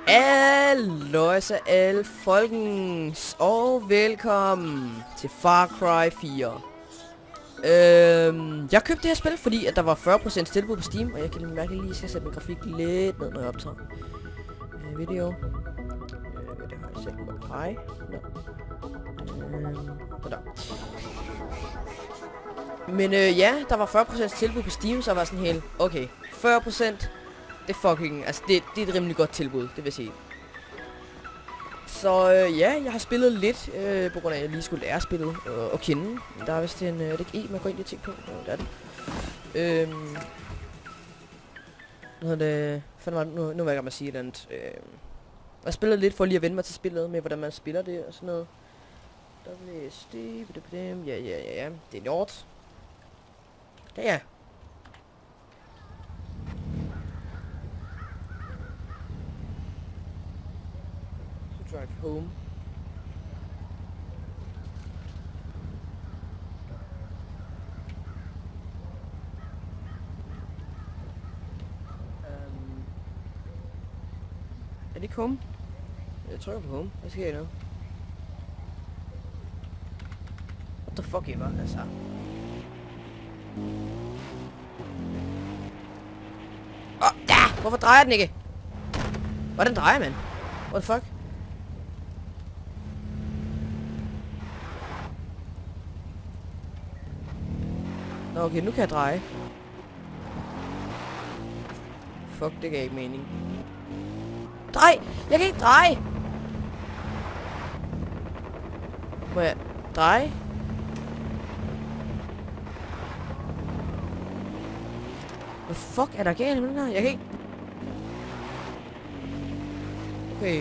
Halløjsa alle folkens, og velkommen til Far Cry 4. Jeg købte det her spil, fordi at der var 40% tilbud på Steam, og jeg kan mærke lige, at jeg skal sætte min grafik lidt ned, når jeg optager video. Det har jeg sat på high. Sådan. Men ja, der var 40% tilbud på Steam, så jeg var sådan helt, okay, 40%, det fucking, altså det er et rimelig godt tilbud, det vil jeg sige. Så ja, jeg har spillet lidt, på grund af at jeg lige skulle lære spillet og kende. Der er vist en, det ikke man går ind i ting på, det er det. Nu ved jeg ikke, om jeg siger et eller andet. Jeg spillede lidt for lige at vende mig til spillet med, hvordan man spiller det og sådan noget. WSD, ja, det er Nord. Ja. Drive home. Er det ikke home? Jeg trykker på home. Hvad sker der nu? What the fuck ever, altså. Ja! Hvorfor drejer den ikke? Hvordan drejer man? What the fuck? Nå, okay, nu kan jeg dreje. Fuck, det gav ikke mening. Drej! Jeg kan ikke dreje! Må jeg dreje? Hvad fuck er der galt med den her? Jeg kan ikke... Okay.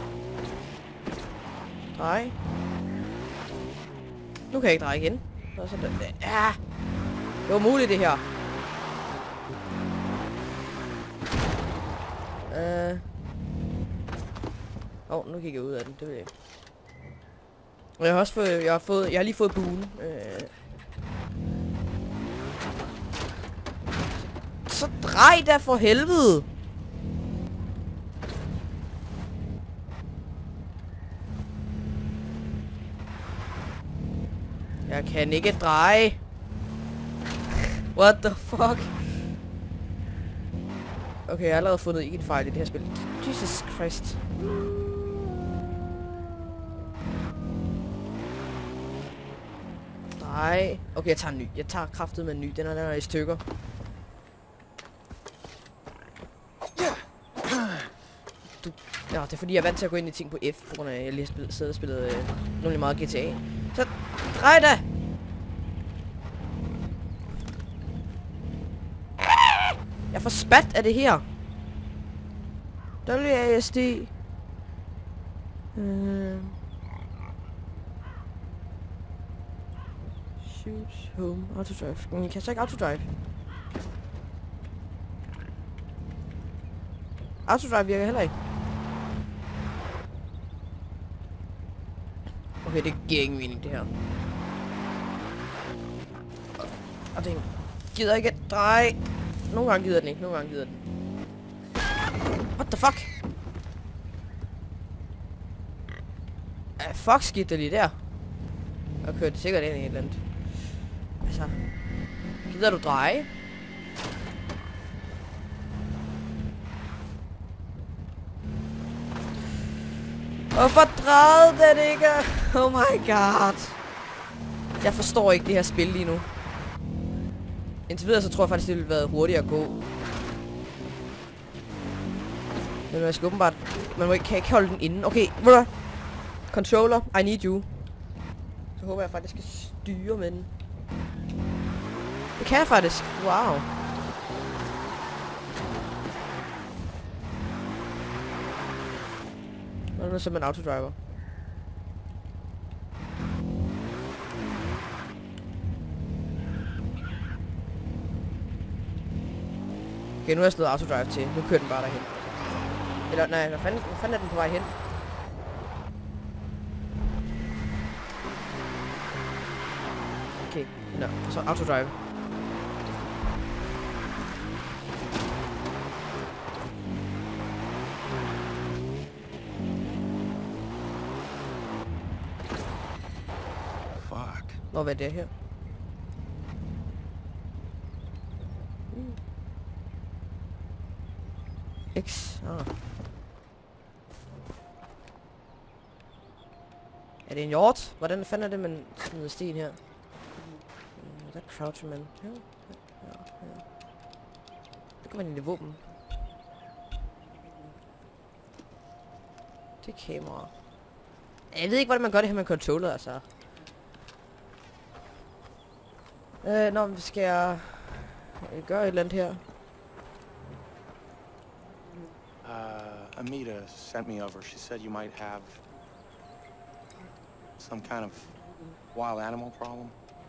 Dreje. Nu kan jeg ikke dreje igen. Og så der... Ja! Det var muligt det her. Nu kigger jeg ud af den, det ved jeg ikke. Jeg har også fået, jeg har lige fået buen. Så drej da for helvede! Jeg kan ikke dreje. What the fuck? Okay, jeg har allerede fundet en fejl i det her spil. Jesus Christ. Nej. Okay, jeg tager en ny. Jeg tager kraftet med en ny. Den er i stykker. Ja, det er fordi jeg er vant til at gå ind i ting på F, på grund af at jeg lige har siddet og spillet nogle meget GTA. Så drej da! Jeg får spat af det her. WASD. Shoot home. Autodrive. Men kan så ikke autodrive? Autodrive virker heller ikke. Okay, det giver ingen mening det her. Og den gider ikke at dreje. Nogle gange gider den ikke, nogle gange gider den. What the fuck? Fuck skidt det lige der. Jeg kørte sikkert ind i et eller andet. Altså. Gider du dreje? Hvorfor drejede den ikke? Oh my god. Jeg forstår ikke det her spil lige nu. Indtil videre så tror jeg faktisk det ville være hurtigere at gå. Men jeg skal åbenbart... Man kan ikke holde den inde. Okay, ved du? Controller, I need you. Så håber jeg faktisk, jeg skal styre med den. Det kan jeg faktisk. Wow. Nu er det som en autodriver. Okay, nu har jeg slået autodrive til. Nu kører den bare derhen. Eller nej, hvad fanden er den på vej hen? Okay, nå, så autodrive. Nå, hvad er det her? X. Ah. Er det en hjort? Hvordan fanden er det, man smider sten her? Der croucher man. Ja. Det kan man i det våben. Det er kamera. Jeg ved ikke, hvordan man gør det her med controller, altså. Nå, skal jeg gøre et eller andet her? Amita sent me over. She said you might have some kind of wild animal problem.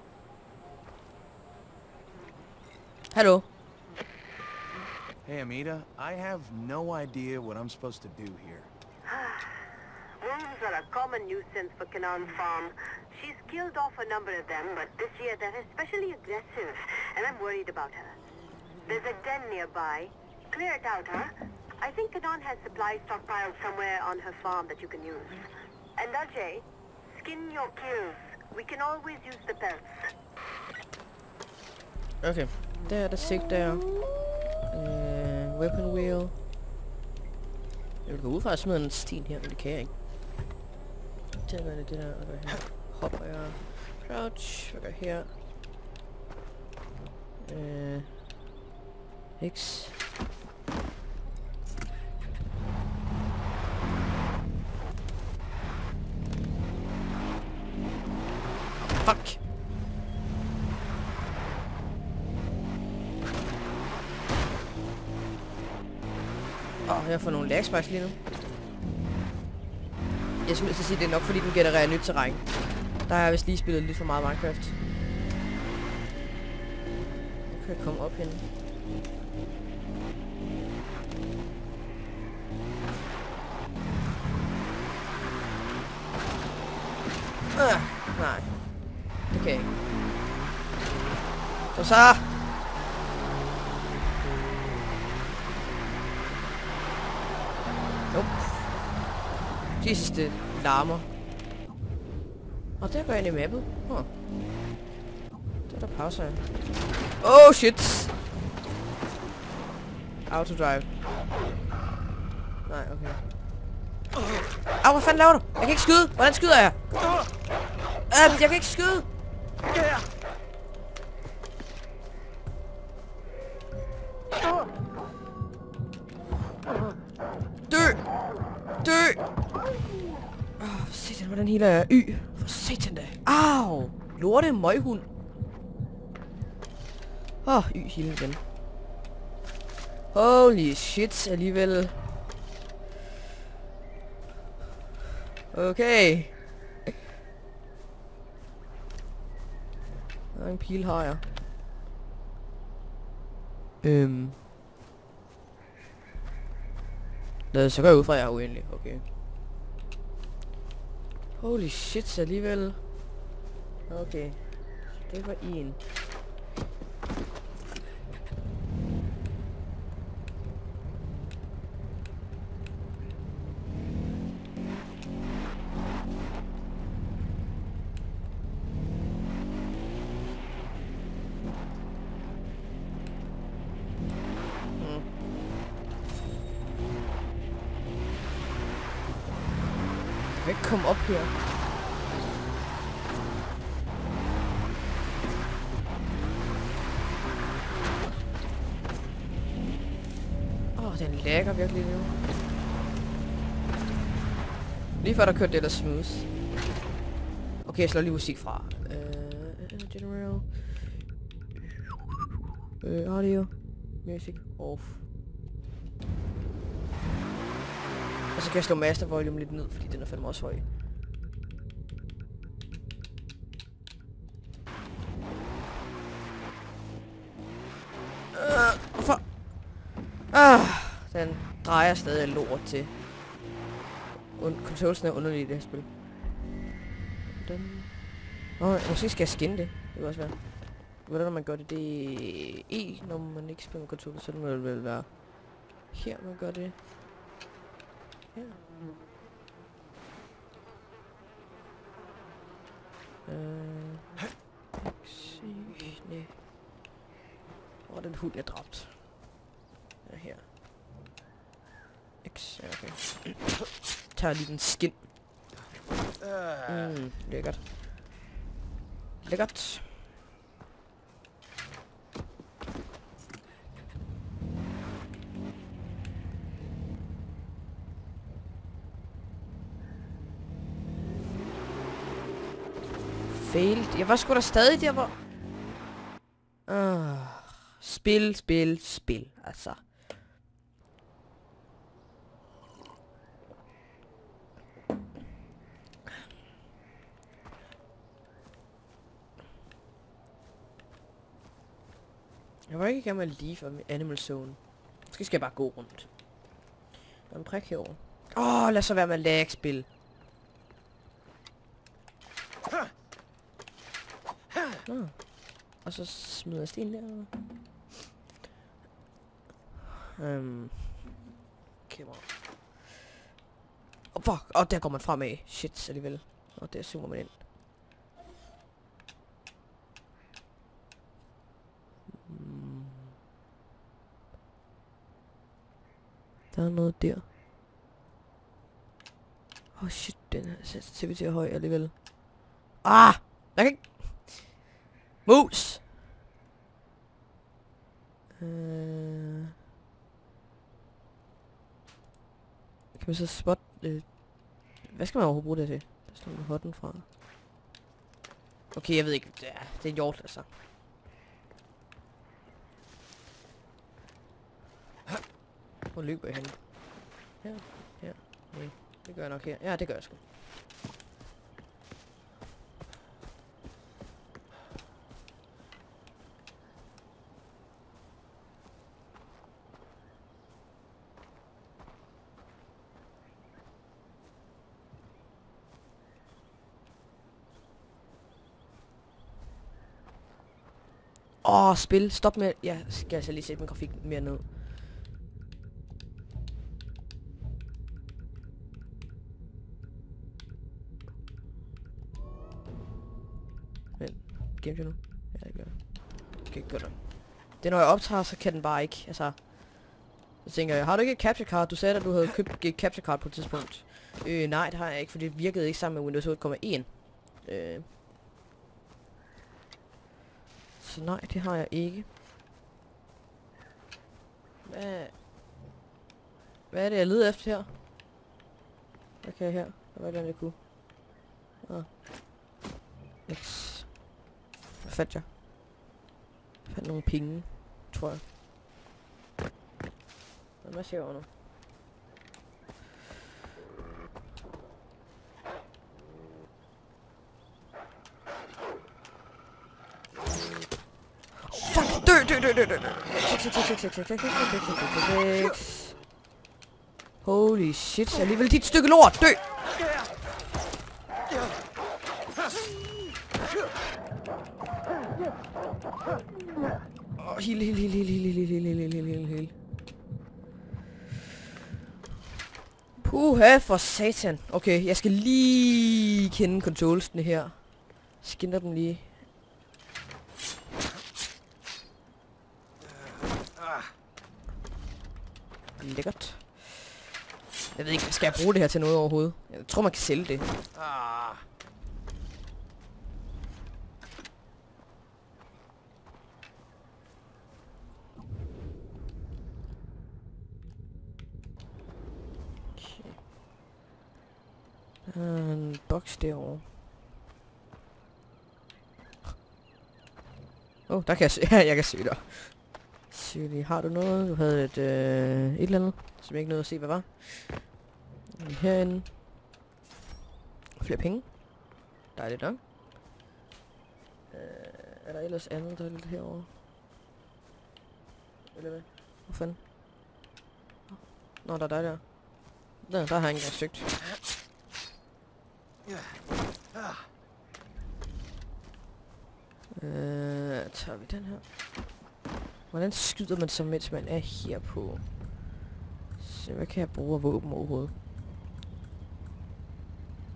Hallo? Hey, Amita, I have no idea what I'm supposed to do here. Wolves are a common nuisance for Canaan Farm. She's killed off a number of them, but this year they're especially aggressive, and I'm worried about her. There's a den nearby. Clear it out, huh? I think Canaan has supplies stockpiled somewhere on her farm that you can use. And Ajay, skin your kills. We can always use the pelts. Okay. Der er der sigter jeg. Weapon wheel. Jeg vil gå ud fra at smide en sten her, men det kan jeg ikke. Det er det der, hvad gør jeg her? Hopper jeg. Crouch. Hvad gør jeg her? X. Fuck! Jeg får nogle lagspikes lige nu. Jeg skulle sige, det er nok fordi den genererer nyt terræn. Der har jeg vist lige spillet lidt for meget Minecraft. Nu kan jeg komme op hen. Nej. Det kan jeg ikke. Så nope. Jesus, det larmer. Og der går jeg ind i mappet. Det er der pauser jeg. Oh shit! Autodrive. Nej, okay. Au, hvad fanden laver du? Jeg kan ikke skyde! Hvordan skyder jeg? Jeg kan ikke skyde! Dø! Satan, hvordan healer jeg? For satan da. Au! Lorte møghund. Heal igen. Holy shit, alligevel. Okay. Der er en pil har jeg. Så går jeg ud fra, at jeg er uendelig. Okay. Holy shit, alligevel. Okay. Det var en. Jeg kan ikke komme op her. Den lagger virkelig nu. Lige før der kørte det der smooth. Okay, jeg slår lige musik fra. General. Audio. Music off. Og så kan jeg slå master volume lidt ned, fordi den er fandme også høj. Hvorfor? Den drejer stadig lort til. Controlsen er underlig i det her spil. Måske skal jeg skinne det. Det kan også være. Hvordan man gør det? Det er E, når man ikke spiller med controller, så må det vel være her, man gør det. Ja. Nej. Hvor er den hund, jeg dræbt? Ja, her. X, ja, okay. Tager lige den skin. Lækkert. Lækkert. Failed. Jeg var sgu da stadig der, hvor... Spil, altså. Jeg var ikke i gang med at leave med Animal Zone. Måske skal jeg bare gå rundt. Der er en prik herovre. Lad så være med lag-spil. Og så smider jeg sten der. Kamera. Fuck. Der går man fremad. Shit, alligevel. Der zoomer man ind. Der er noget der. Shit, den her sensitivity er høj alligevel. Jeg kan ikke... Mus! Kan man så spotte... hvad skal man overhovedet bruge det til? Der står med hotten fra. Okay, jeg ved ikke. Det er en hjort, altså. Hvor løber jeg hen? Her. Nej, det gør jeg nok her. Ja, det gør jeg sgu. Spil. Stop med... Jeg skal altså lige sætte min grafik mere ned. Men, game nu? Ja, det gør jeg. Okay, godt. Det når jeg optager, så kan den bare ikke, altså... Så tænker jeg, har du ikke et capture card? Du sagde, at du havde købt et capture card på et tidspunkt. Nej, det har jeg ikke, for det virkede ikke sammen med Windows 8,1. Så nej, det har jeg ikke. Hvad er det, jeg leder efter her? Hvad kan jeg her? Hvad er det, jeg kunne? X. Hvad fandt jeg? Jeg fandt nogle penge, tror jeg. Hvad ser jeg over nu? Fuck! Dø! Holy shit, jeg er alligevel dit stykke lort! Dø! Heal. Puha, for satan. Okay, jeg skal lige kende controlsene her. Skinner dem lige. Lækkert. Jeg ved ikke, skal jeg bruge det her til noget overhovedet? Jeg tror, man kan sælge det. En boks derovre. Der kan jeg søge. Jeg kan søge der. Søge lige. Har du noget? Du havde et eller andet, som jeg ikke nåede at se, hvad var. Herinde. Flere penge. Dejligt nok. Er der ellers andet, der er lidt herovre? Eller hvad? Hvor fanden? Nå, der er dig der. Der har jeg ikke engang søgt. Tager vi den her. Hvordan skyder man så, mens man er her på? Så hvad kan jeg bruge af våben overhovedet?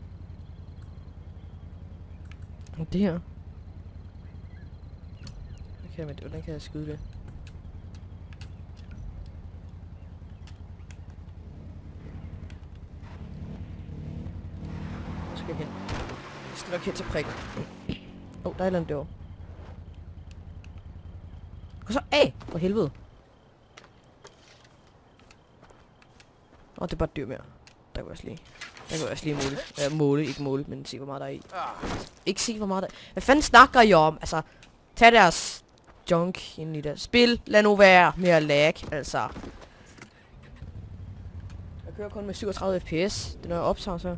Det her. Hvordan kan jeg skyde det? Hvor skal jeg hen? Jeg skal nok hen til prikken. Der er et eller andet derovre. Gå så af! For helvede. Det er bare et dyr mere. Der kan jeg også lige måle. Ikke måle, men se hvor meget der er i. Ikke se hvor meget der er. Hvad fanden snakker I om? Altså, tag deres junk ind i det. Spil, lad nu være mere lag, altså. Jeg kører kun med 37 fps. Det er når jeg optager så.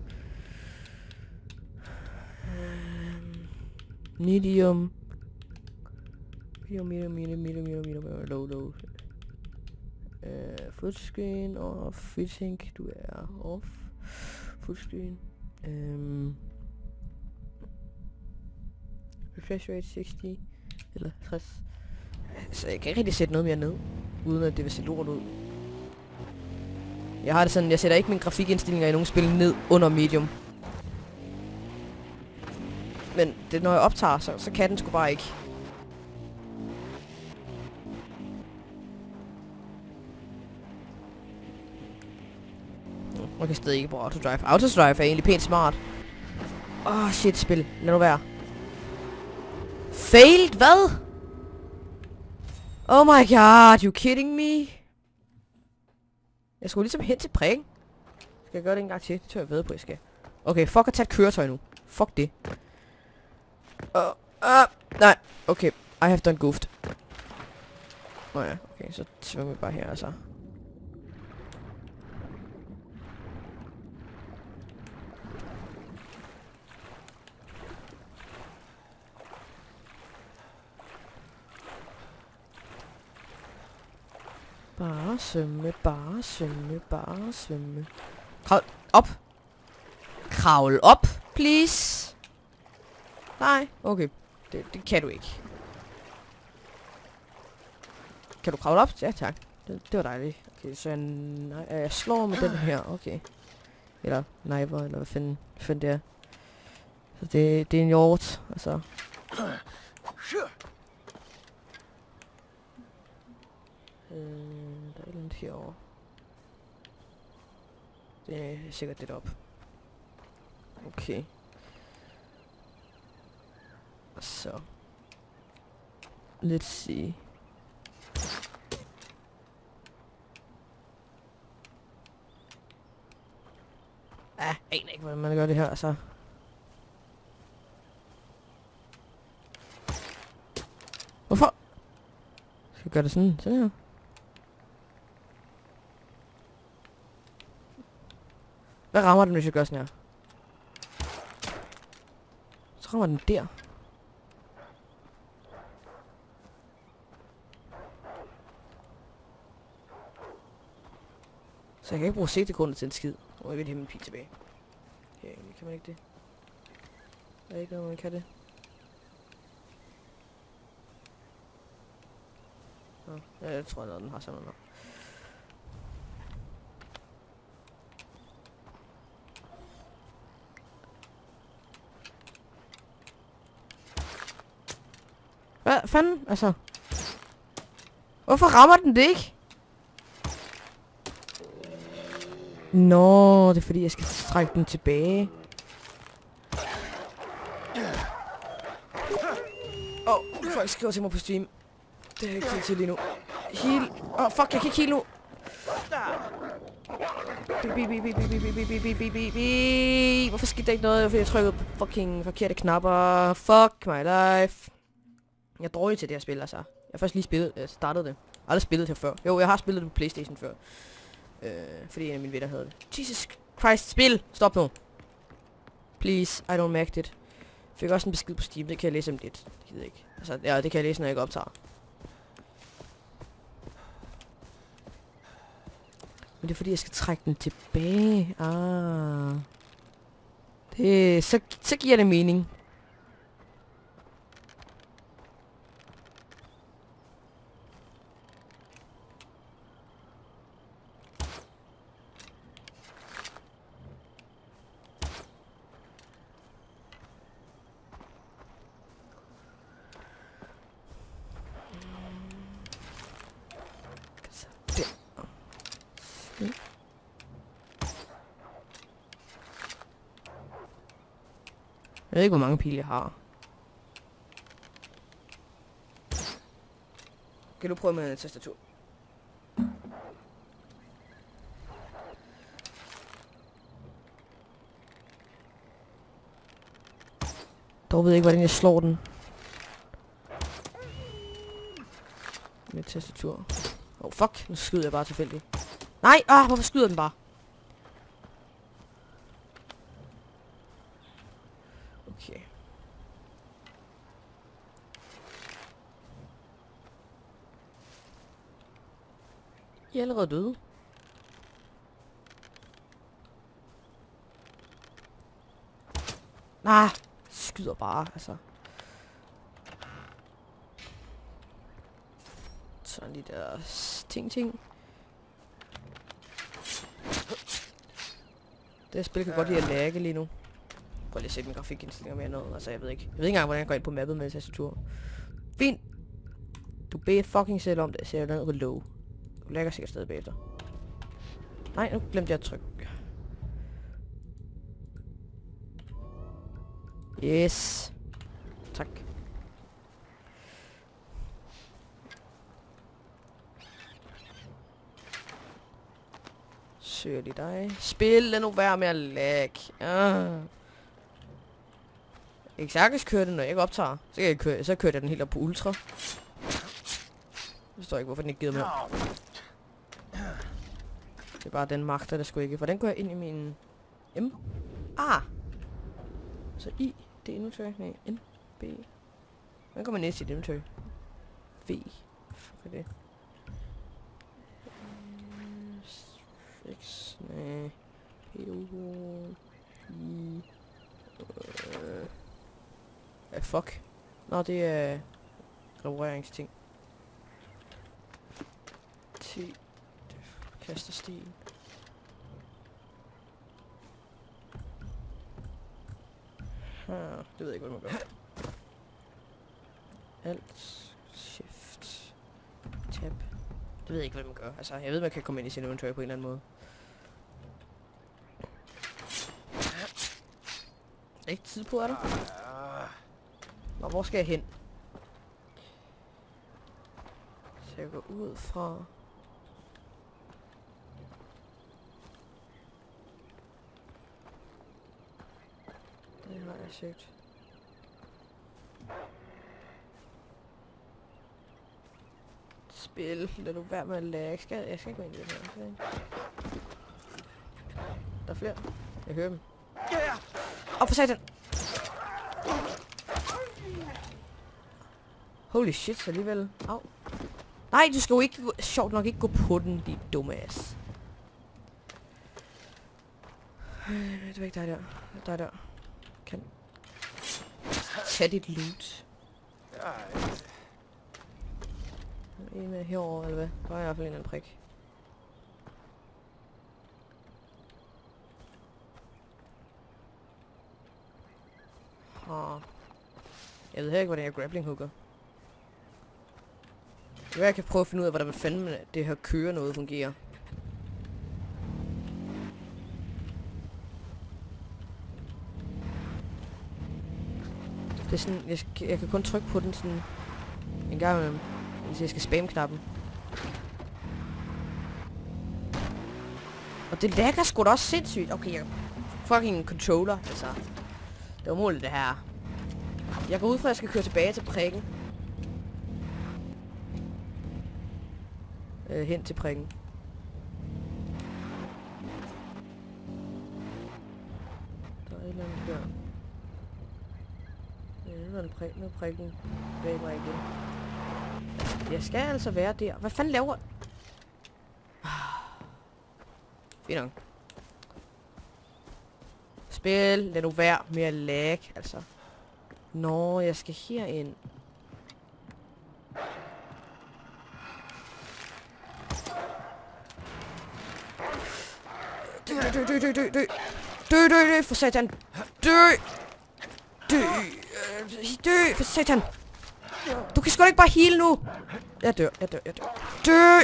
Medium, low. Fullscreen og fitting, du er off. Fullscreen. Refresh rate 60 eller 60. Så jeg kan ikke rigtig sætte noget mere ned, uden at det vil se lort ud. Jeg har det sådan, jeg sætter ikke mine grafikindstillinger i nogle spil ned under medium. Men det, når jeg optager, så kan den sgu bare ikke. Man kan stadig ikke bruge autodrive. Autodrive er egentlig pænt smart. Shit, spil. Lad nu være. Failed? Hvad? Oh my god, you kidding me? Jeg skulle ligesom hen til prikken. Skal jeg gøre det en gang til? Det tør jeg ved på, jeg skal. Okay, fuck at tage et køretøj nu. Fuck det. Nej. Okay, I have done goofed. Ja, okay, så svømmer vi bare her, altså. Bare svømme. Kravl op, please. Nej, okay. Det kan du ikke. Kan du kravle op? Ja, tak. Det var dejligt. Okay, så jeg slår med den her, okay. Eller kniver, eller hvad fanden det er. Så det er en hjort, altså. Der er et eller andet herovre. Det er sikkert lidt op. Okay. Så. Let's see. Jeg aner ikke, hvordan man gør det her, altså. Hvorfor? Skal jeg gøre det sådan her? Hvad rammer den, hvis jeg gør sådan her? Så rammer den der. Så jeg kan ikke bruge sigtegrundet til en skid. Og jeg vil hæmme en pil tilbage. Okay, kan man ikke det? Der er ikke noget, man kan det. Ja, jeg tror, at den har sådan noget. Hvad fanden? Altså. Hvorfor rammer den det ikke? Nå, det er fordi, jeg skal trække den tilbage. Folk skriver til mig på stream. Det er ikke tid til lige nu. Heal. Fuck, jeg kan ikke heal nu. Hvorfor skete der ikke noget? Fordi jeg trykkede på fucking forkerte knapper. Fuck my life. Jeg er dårlig til det her spil, altså. Jeg har først lige startet det. Jeg har aldrig spillet det før. Jo, jeg har spillet det på PlayStation før. Fordi en af mine venner havde det. Jesus Christ, spil! Stop nu. Please, I don't make it. Fik også en besked på Steam, det kan jeg læse om lidt. Det gider ikke. Altså, ja, det kan jeg læse, når jeg ikke optager. Men det er fordi, jeg skal trække den tilbage. Så giver det mening. Jeg ved ikke, hvor mange pile jeg har. Kan du prøve med en tastatur? Dog ved jeg ikke, hvordan jeg slår den. Med tastatur. Oh fuck, nu skyder jeg bare tilfældigt. Nej, hvorfor skyder den bare? Okay. I er allerede døde. Skyder bare, altså. Sådan lige der ting. Det her spil kan godt lide at lagge lige nu. Prøv lige at se min grafikindstillinger mere noget. Altså, jeg ved ikke engang, hvordan jeg går ind på mappet med tastatur. Fint. Du beder fucking selv om det, så jeg er ned low. Du lægger sikkert stadig bagefter. Nej, nu glemte jeg at trykke. Yes. Tak. Søger lige dig. Spil, lad nu være med at lag. Jeg kan sagtens køre det, når jeg ikke optager. Så kører jeg den helt op på ultra. Jeg forstår ikke, hvorfor den ikke gider med. Det er bare den magter, der skulle ikke. Hvordan går jeg ind i min M? Så I, det er inventory. Nej, N, B. Hvordan går man næst i det inventory? V. Fuck er det? X, nej. P, O, I. Fuck. Nå, det er repareringsting. T. Kaster sten. Det ved jeg ikke, hvad man gør. Alt. Shift. Tab. Det ved jeg ikke, hvad man gør. Altså, jeg ved, man kan komme ind i sin inventory på en eller anden måde. Ikke tid på, er der? Nå, hvor skal jeg hen? Så jeg går ud fra... Det har jeg søgt. Spil. Lad du være med at lagge. Jeg skal gå ind i det her. Okay. Der er flere. Jeg hører dem. For satan! Holy shit, så alligevel. Au. Nej, du skal jo ikke sjovt nok ikke gå på den, din dumme ass. Det var ikke dig der. Dig der. Kan tage dit loot. En herovre, eller hvad? Der er i hvert fald en anden prik. Jeg ved heller ikke, hvordan jeg grappling hooker. Jeg kan prøve at finde ud af, hvordan fanden det her kører noget fungerer. Det er sådan, jeg kan kun trykke på den sådan en gang imellem, hvis jeg skal spamme knappen. Og det lagger sgu da også sindssygt. Okay, jeg fucking controller, altså. Det var målet det her. Jeg går ud fra, at jeg skal køre tilbage til prikken. Hen til prikken. Der er et eller andet der. Nu er prikken bag mig igen. Jeg skal altså være der. Hvad fanden laver... Fint nok. Spil, lad nu være med at lag, altså. Nå, jeg skal herind. Dø, for satan. Dø, for satan. Du kan sgu da ikke bare heal nu. Jeg dør. Dø.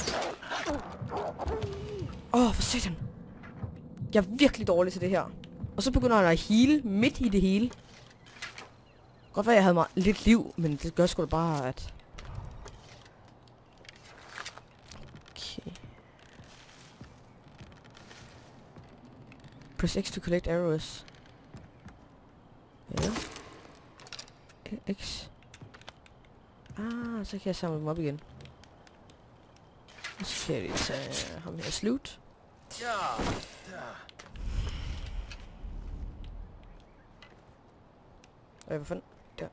For satan. Jeg er virkelig dårlig til det her. Og så begynder han at heal midt i det hele. Godt være, jeg havde lidt liv, men det gør sgu da bare, at... Okay. Press X to collect arrows. Ja. X. Ah, så kan jeg samle dem op igen. Og så kan jeg lige tage ham her slut. Hvad fanden? Der.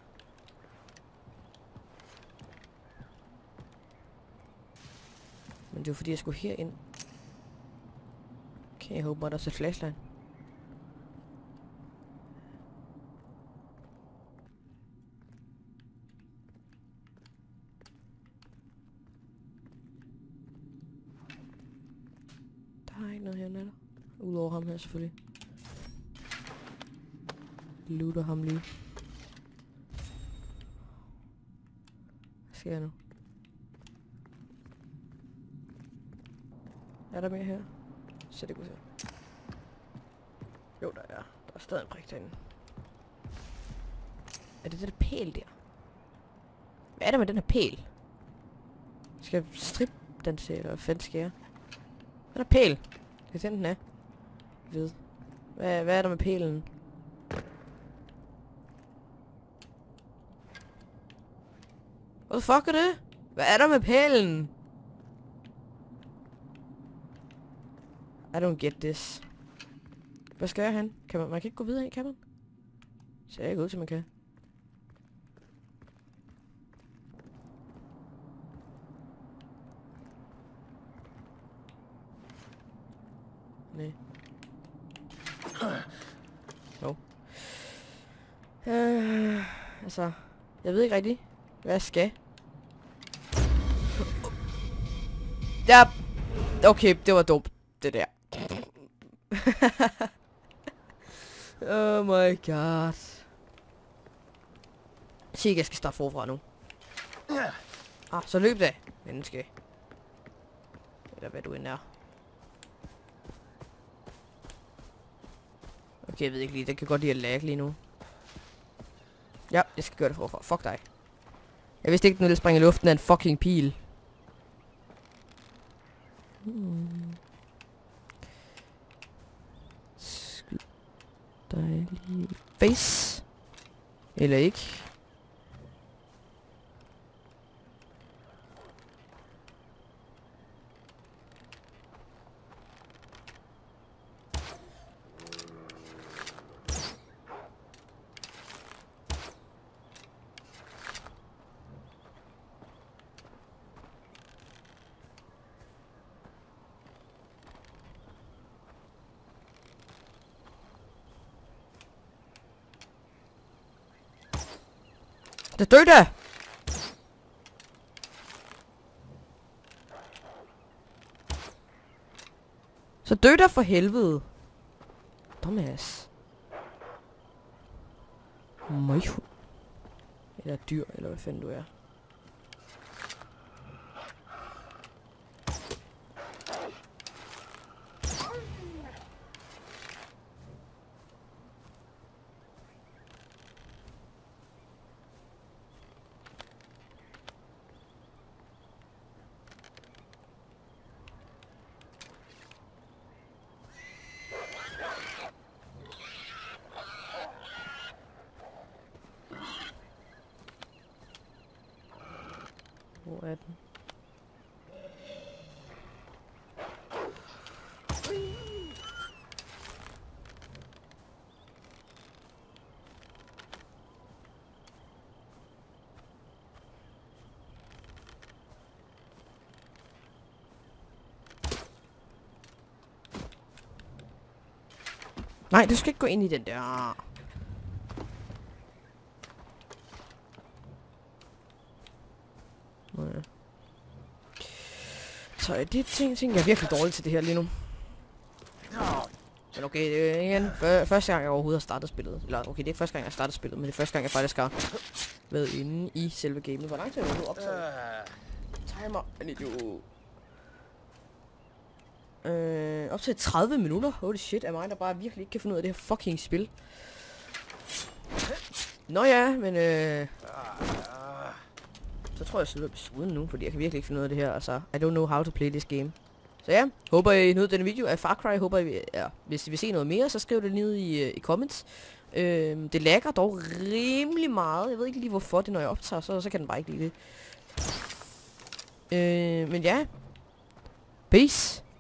Men det var fordi jeg skulle herind. Okay, jeg håber, der er så flashlight. Der er ikke noget herinde, er der? Udover ham her selvfølgelig. Looter ham lige. Hvad sker nu? Er der mere her? Så det kunne se. Jo, der er. Der er stadig en prik derinde. Er det der pæl der? Hvad er der med den her pæl? Skal jeg strippe den til, eller hvad fanden skal jeg? Den er pæl. Det er den er. Ved. Hvad er der med pælen? Hvad fuck er det? Hvad er der med pælen? I don't get this. Hvad skal jeg hen? Kan man kan ikke gå videre ind, kan man? Ser ikke ud til man kan. Nej. No. Altså, jeg ved ikke rigtigt, hvad jeg skal. Ja. Okay, det var dumt, det der. Oh my god. Sig ikke, jeg skal starte forfra nu. Ah, så løb da, menneske. Eller hvad du end er. Okay, jeg ved ikke lige, det kan godt lide at lag lige nu. Ja, jeg skal gøre det forfra. Fuck dig. Jeg vidste ikke, den ville springe i luften af en fucking pil. Skyd dig lige face. Eller ikke. Så dø da! Så dø da for helvede! Dumbass. Møghund. Eller dyr, eller hvad fanden du er. Hvor er den? Nej, du skal ikke gå ind i den der. Så det ting, jeg er virkelig dårlig til det her lige nu. Men okay, det er igen første gang jeg overhovedet har startet spillet. Eller okay, det er ikke første gang jeg har startet spillet, men det er første gang jeg faktisk har været inde i selve gamet. Hvor lang tid har du optaget? Timer, en idiot. Op til 30 minutter. Holy shit, er mig, der bare virkelig ikke kan finde ud af det her fucking spil. Nå ja, men så tror jeg, jeg slutter episoden nu, fordi jeg kan virkelig ikke finde ud af det her. Altså, I don't know how to play this game. Så ja, håber I nød denne video af Far Cry. Håber I, hvis I vil se noget mere, så skriv det ned i comments. Det lagger dog rimelig meget. Jeg ved ikke lige hvorfor det, når jeg optager, så kan den bare ikke lide det. Men ja. Peace.